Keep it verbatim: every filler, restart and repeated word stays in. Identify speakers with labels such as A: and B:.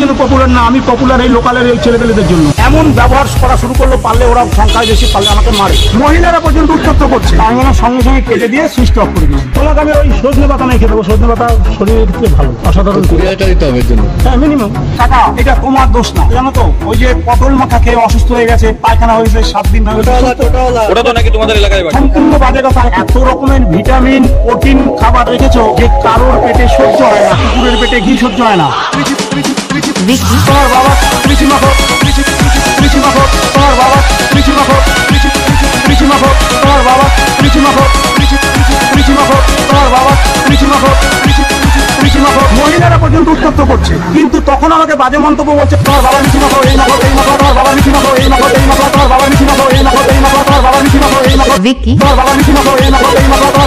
A: জন্য পপুলার না, আমি পপুলার এই লোকালের এই ছেলেপেলেদের জন্য। এমন ব্যবহার করা শুরু করলো, পারলে ওরা সংখ্যায় বেশি, পারলে আমাকে মারে। মহিলারা পর্যন্ত উত্তপ্ত করছে, আমি ওনার সঙ্গে সঙ্গে কেটে দিয়ে সুইচ অফ করে দিই। তোমাকে আমি ওই সজনে পাতা নাই খেতে দেবো, সজনে পাতা শরীরের পক্ষে ভালো, অসাধারণ। হ্যাঁ মিনিমাম টাকা, এটা তোমার দোষ না, জানো তো। ওই যে পটল মাথা খেয়ে অসুস্থ হয়ে গেছে, পায়খানা হয়েছে, সাত দিন ধরে।
B: ওটা তো নাকি তোমাদের এলাকায় বাড়ি?
A: সম্পূর্ণ বাজে কথা। এত রকমের ভিটামিন প্রোটিন খাবার রেখেছো যে কারোর পেটে সহ্য হয় না, কুকুরের পেটে ঘি সহ্য হয় না। তোমার বাবা কৃষি মাখো, কৃষি মাখো, তোমার বাবা কৃষি মাখো, কৃষি মাখো, তোমার বাবা কৃষি মাখো, কৃষি মাখো, তোমার বাবা কৃষি মাখো, কৃষি মাখো। মহিলারা পর্যন্ত উত্তপ্ত করছে, কিন্তু তখন আমাকে বাজে মন্তব্য বলছে, তোমার বাবা কৃষি মাখো, এই মাখো, এই মাখো, তোমার বাবা কৃষি মাখো, এই মাখো, এই মাখো, তোমার বাবা কৃষি মাখো, এই মাখো, এই মাখো, তোমার বাবা কৃষি মাখো, এই মাখো,
C: ভিকি
A: তোমার বাবা কৃষি মাখো, এই মাখো, এই মাখো।